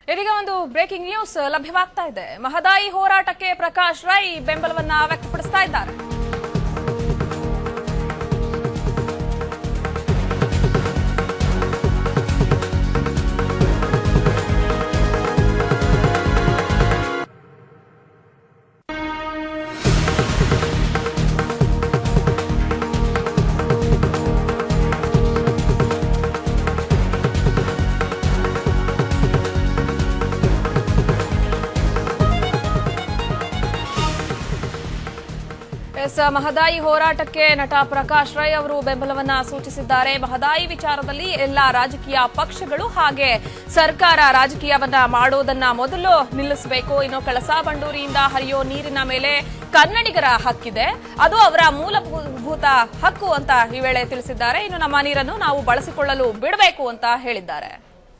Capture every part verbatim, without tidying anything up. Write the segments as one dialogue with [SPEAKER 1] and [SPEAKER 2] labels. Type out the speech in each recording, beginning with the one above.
[SPEAKER 1] ಇದೀಗ ಒಂದು breaking news ಲಭ್ಯವಾಗ್ತಾ ಇದೆ. ಮಹದಾಯಿ ಹೋರಾಟಕ್ಕೆ ಪ್ರಕಾಶ್ ರೈ ಬೆಂಬಲವನ್ನ ವ್ಯಕ್ತಪಡಿಸ್ತಾ ಇದ್ದಾರೆ. ಮಹದಾಯಿ ಹೋರಾಟಕ್ಕೆ ನಟ ಪ್ರಕಾಶ್ ರೈ ಅವರು ಬೆಂಬಲವನ್ನ ಸೂಚಿಸಿದ್ದಾರೆ. ಮಹದಾಯಿ ವಿಚಾರದಲ್ಲಿ ಎಲ್ಲಾ ರಾಜಕೀಯ ಪಕ್ಷಗಳು ಹಾಗೆ ಸರ್ಕಾರ ರಾಜಕೀಯವನ್ನ ಮಾಡೋದನ್ನ ಮೊದಲು ನಿಲ್ಲಿಸಬೇಕು. ಇನ್ನು ಕಳಸಾ ಬಂಡೂರಿಯಿಂದ ಹರಿಯೋ ನೀರಿನ ಮೇಲೆ ಕನ್ನಡಿಗರ ಹಕ್ಕಿದೆ, ಅದು ಅವರ ಮೂಲಭೂತ ಹಕ್ಕು ಅಂತ ಈ ವೇಳೆ ತಿಳಿಸಿದ್ದಾರೆ. ಇನ್ನು ನಮ್ಮ ನೀರನ್ನು ನಾವು ಬಳಸಿಕೊಳ್ಳಲು ಬಿಡಬೇಕು ಅಂತ ಹೇಳಿದ್ದಾರೆ.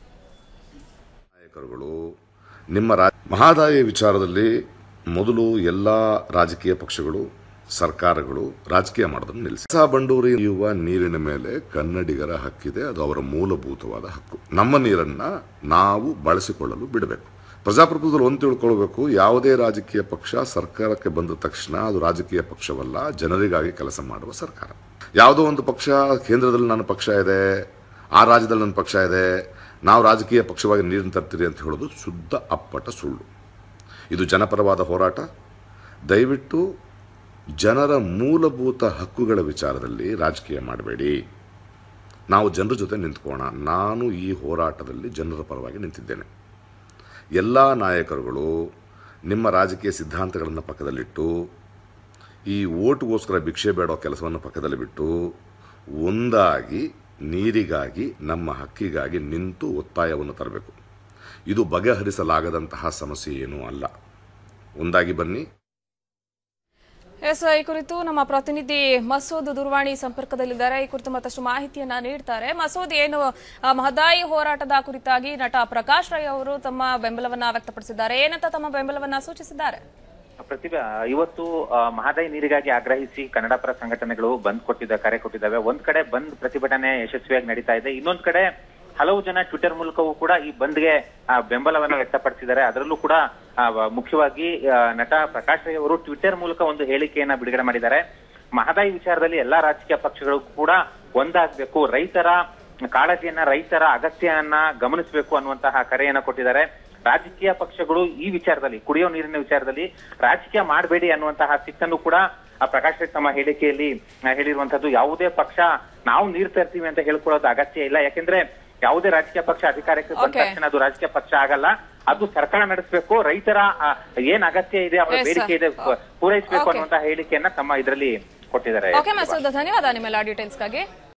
[SPEAKER 2] ನಾಯಕರುಗಳು ನಿಮ್ಮ ಮಹದಾಯಿ ವಿಚಾರದಲ್ಲಿ ಮೊದಲು ಎಲ್ಲಾ ರಾಜಕೀಯ ಪಕ್ಷಗಳು ಸರ್ಕಾರಗಳು ರಾಜಕೀಯ ಮಾಡೋದನ್ನು ನಿಲ್ಲಿಸಿ. ಕಳಸಾ ಬಂಡೂರಿ ಹರಿಯುವ ನೀರಿನ ಮೇಲೆ ಕನ್ನಡಿಗರ ಹಕ್ಕಿದೆ, ಅದು ಅವರ ಮೂಲಭೂತವಾದ ಹಕ್ಕು. ನಮ್ಮ ನೀರನ್ನ ನಾವು ಬಳಸಿಕೊಳ್ಳಲು ಬಿಡಬೇಕು. ಪ್ರಜಾಪ್ರಭುತ್ವದಲ್ಲಿ ಒಂದು ತಿಳ್ಕೊಳ್ಬೇಕು, ಯಾವುದೇ ರಾಜಕೀಯ ಪಕ್ಷ ಸರ್ಕಾರಕ್ಕೆ ಬಂದ ತಕ್ಷಣ ಅದು ರಾಜಕೀಯ ಪಕ್ಷವಲ್ಲ, ಜನರಿಗಾಗಿ ಕೆಲಸ ಮಾಡುವ ಸರ್ಕಾರ. ಯಾವುದೋ ಒಂದು ಪಕ್ಷ ಕೇಂದ್ರದಲ್ಲಿ ನನ್ನ ಪಕ್ಷ ಇದೆ, ಆ ರಾಜ್ಯದಲ್ಲಿ ನನ್ನ ಪಕ್ಷ ಇದೆ, ನಾವು ರಾಜಕೀಯ ಪಕ್ಷವಾಗಿ ನೀರನ್ನು ತರ್ತೀರಿ ಅಂತ ಹೇಳೋದು ಶುದ್ಧ ಅಪ್ಪಟ ಸುಳ್ಳು. ಇದು ಜನಪರವಾದ ಹೋರಾಟ. ದಯವಿಟ್ಟು ಜನರ ಮೂಲಭೂತ ಹಕ್ಕುಗಳ ವಿಚಾರದಲ್ಲಿ ರಾಜಕೀಯ ಮಾಡಬೇಡಿ. ನಾವು ಜನರ ಜೊತೆ ನಿಂತ್ಕೋಣ. ನಾನು ಈ ಹೋರಾಟದಲ್ಲಿ ಜನರ ಪರವಾಗಿ ನಿಂತಿದ್ದೇನೆ. ಎಲ್ಲ ನಾಯಕರುಗಳು ನಿಮ್ಮ ರಾಜಕೀಯ ಸಿದ್ಧಾಂತಗಳನ್ನು ಪಕ್ಕದಲ್ಲಿಟ್ಟು, ಈ ಓಟ್ಗೋಸ್ಕರ ಭಿಕ್ಷೆ ಬೇಡೋ ಕೆಲಸವನ್ನು ಪಕ್ಕದಲ್ಲಿ ಬಿಟ್ಟು, ಒಂದಾಗಿ ನೀರಿಗಾಗಿ ನಮ್ಮ ಹಕ್ಕಿಗಾಗಿ ನಿಂತು ಒತ್ತಾಯವನ್ನು ತರಬೇಕು. ಇದು ಬಗೆಹರಿಸಲಾಗದಂತಹ ಸಮಸ್ಯೆ ಏನೂ ಅಲ್ಲ. ಒಂದಾಗಿ ಬನ್ನಿ.
[SPEAKER 1] ಎಸ್, ಈ ಕುರಿತು ನಮ್ಮ ಪ್ರತಿನಿಧಿ ಮಸೂದ್ ದೂರವಾಣಿ ಸಂಪರ್ಕದಲ್ಲಿದ್ದಾರೆ. ಈ ಕುರಿತು ಮತ್ತಷ್ಟು ಮಾಹಿತಿಯನ್ನ ನೀಡ್ತಾರೆ. ಮಸೂದ್, ಏನು ಮಹದಾಯಿ ಹೋರಾಟದ ಕುರಿತಾಗಿ ನಟ ಪ್ರಕಾಶ್ ರೈ ಅವರು ತಮ್ಮ ಬೆಂಬಲವನ್ನ ವ್ಯಕ್ತಪಡಿಸಿದ್ದಾರೆ, ಏನಂತ ತಮ್ಮ ಬೆಂಬಲವನ್ನ ಸೂಚಿಸಿದ್ದಾರೆ?
[SPEAKER 3] ಪ್ರತಿಭಾ, ಇವತ್ತು ಮಹದಾಯಿ ನೀರಿಗಾಗಿ ಆಗ್ರಹಿಸಿ ಕನ್ನಡ ಪರ ಸಂಘಟನೆಗಳು ಬಂದ್ ಕೊಟ್ಟಿದ್ದ ಕರೆ ಕೊಟ್ಟಿದ್ದಾವೆ. ಒಂದ್ ಕಡೆ ಬಂದ್ ಪ್ರತಿಭಟನೆ ಯಶಸ್ವಿಯಾಗಿ ನಡೀತಾ ಇದೆ, ಇನ್ನೊಂದ್ ಕಡೆ ಹಲವು ಜನ ಟ್ವಿಟರ್ ಮೂಲಕವೂ ಕೂಡ ಈ ಬಂದ್ಗೆ ಬೆಂಬಲವನ್ನ ವ್ಯಕ್ತಪಡಿಸಿದ್ದಾರೆ. ಅದರಲ್ಲೂ ಕೂಡ ಮುಖ್ಯವಾಗಿ ನಟ ಪ್ರಕಾಶ್ ರೈ ಅವರು ಟ್ವಿಟರ್ ಮೂಲಕ ಒಂದು ಹೇಳಿಕೆಯನ್ನ ಬಿಡುಗಡೆ ಮಾಡಿದ್ದಾರೆ. ಮಹದಾಯಿ ವಿಚಾರದಲ್ಲಿ ಎಲ್ಲಾ ರಾಜಕೀಯ ಪಕ್ಷಗಳು ಕೂಡ ಒಂದಾಗಬೇಕು, ರೈತರ ಕಾಳಜಿಯನ್ನ, ರೈತರ ಅಗತ್ಯವನ್ನ ಗಮನಿಸಬೇಕು ಅನ್ನುವಂತಹ ಕರೆಯನ್ನ ಕೊಟ್ಟಿದ್ದಾರೆ. ರಾಜಕೀಯ ಪಕ್ಷಗಳು ಈ ವಿಚಾರದಲ್ಲಿ, ಕುಡಿಯೋ ನೀರಿನ ವಿಚಾರದಲ್ಲಿ ರಾಜಕೀಯ ಮಾಡಬೇಡಿ ಅನ್ನುವಂತಹ ಸಿಟ್ಟನ್ನು ಕೂಡ ಪ್ರಕಾಶ್ ರೈ ತಮ್ಮ ಹೇಳಿಕೆಯಲ್ಲಿ ಹೇಳಿರುವಂತದ್ದು. ಯಾವುದೇ ಪಕ್ಷ ನಾವು ನೀರು ತರ್ತೀವಿ ಅಂತ ಹೇಳ್ಕೊಳ್ಳೋದು ಅಗತ್ಯ ಇಲ್ಲ. ಯಾಕೆಂದ್ರೆ ಯಾವುದೇ ರಾಜಕೀಯ ಪಕ್ಷ ಅಧಿಕಾರಕ್ಕೆ ಬಂದ ತಕ್ಷಣ ಅದು ರಾಜಕೀಯ ಪಕ್ಷ ಆಗಲ್ಲ, ಅದು ಸರ್ಕಾರ ನಡೆಸಬೇಕು. ರೈತರ ಏನ್ ಅಗತ್ಯ ಇದೆ, ಅವರ ಬೇಡಿಕೆ ಇದೆ, ಪೂರೈಸಬೇಕು ಅನ್ನುವಂತಹ ಹೇಳಿಕೆಯನ್ನ ತಮ್ಮ ಇದರಲ್ಲಿ ಕೊಟ್ಟಿದ್ದಾರೆ.
[SPEAKER 1] ಧನ್ಯವಾದ ನಿಮ್ಮೆಲ್ಲ ಡೀಟೇಲ್ಸ್ಗಾಗಿ.